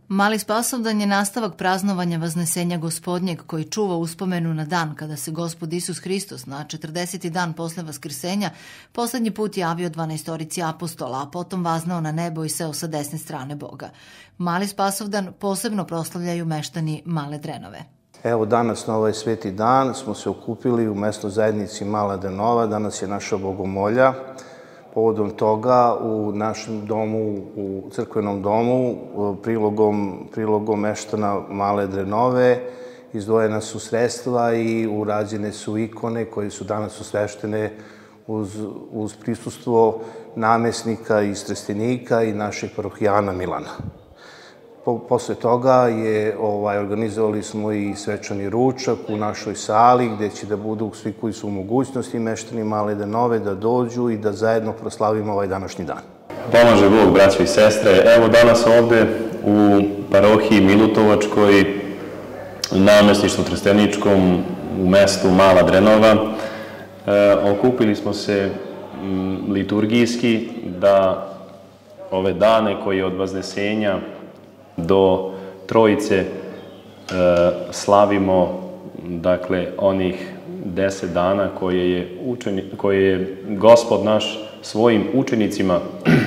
Mali Spasovdan je nastavak praznovanja Vaznesenja Gospodnjeg koji čuva uspomenu na dan kada se Gospod Isus Hristos na 40. dan posle Vaskrsenja poslednji put javio 12 apostola, a potom vaznao na nebo i seo sa desne strane Boga. Mali Spasovdan posebno proslavljaju meštani Male Drenove. Evo danas na ovaj sveti dan smo se okupili u mesnoj zajednici Mala Drenova, danas je naša bogomolja. Povodom toga u našem domu, u crkvenom domu, prilogom meštana Male Drenove, izdvojena su sredstva i urađene su ikone koje su danas osveštene uz prisustvo namesnika iz Trstenika i našeg parohijana Milana. Posle toga organizovali smo i svečani ručak u našoj sali gde će da budu svi koji su u mogućnosti meštani Male Drenove da dođu i da zajedno proslavimo ovaj današnji dan. Pomaže Bog, braćo i sestre. Evo danas ovde u parohiji Milutovačkoj, namestništvu Trsteničkom, u mestu Mala Drenova, okupili smo se liturgijski da ove dane koje od Vaznesenja do Trojice slavimo, dakle, onih 10 dana koje je Gospod naš svojim učenicima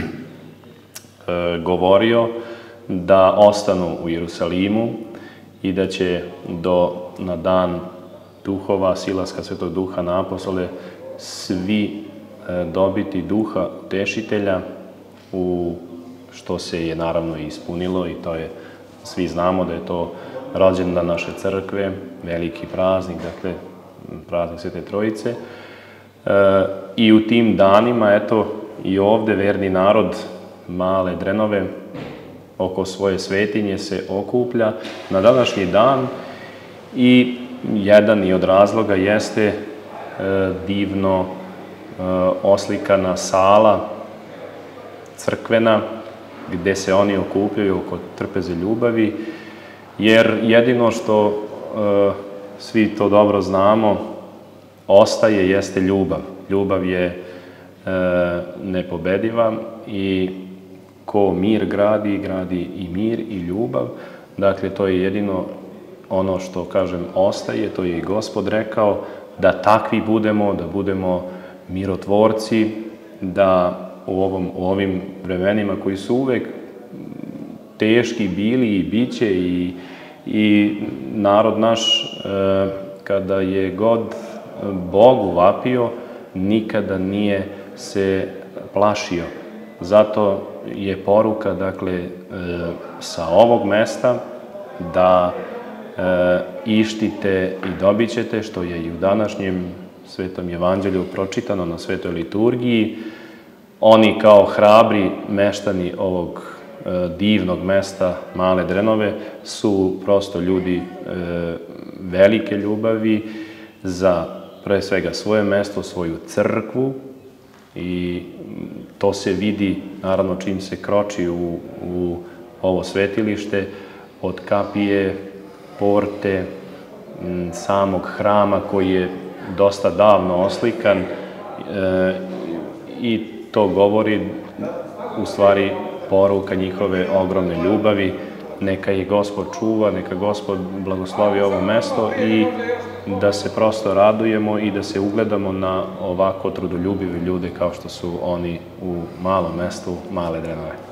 govorio da ostanu u Jerusalimu i da će na dan duhova, silaska Svetog Duha na apostole, svi dobiti duha utešitelja, što se je naravno ispunilo i to je, svi znamo da je to rođendan naše crkve, veliki praznik, dakle praznik Svete Trojice. I u tim danima, eto, i ovde verni narod Male Drenove oko svoje svetinje se okuplja na današnji dan i jedan i od razloga jeste divno oslikana sala crkvena gde se oni okupljaju oko trpeze ljubavi, jer jedino što svi to dobro znamo ostaje jeste ljubav. Ljubav je nepobediva i ko mir gradi, gradi i mir i ljubav. Dakle, to je jedino ono što, kažem, ostaje, to je i Gospod rekao, da takvi budemo, da budemo mirotvorci, da u ovim vremenima koji su uvek teški bili i bit će i narod naš, kada je god Bogu vapio, nikada nije se plašio. Zato je poruka, dakle, sa ovog mesta da ištite i dobit ćete, što je i u današnjem Svetom Evanđelju pročitano na Svetoj liturgiji. Oni kao hrabri meštani ovog divnog mesta Male Drenove su prosto ljudi velike ljubavi za pre svega svoje mesto, svoju crkvu, i to se vidi naravno čim se kroči u ovo svetilište, od kapije, porte, samog hrama koji je dosta davno oslikan, i to govori u stvari poruka njihove ogromne ljubavi. Neka ih Gospod čuva, neka Gospod blagoslovi ovo mesto i da se prosto radujemo i da se ugledamo na ovako trudoljubive ljude kao što su oni u malom mestu Male Drenove.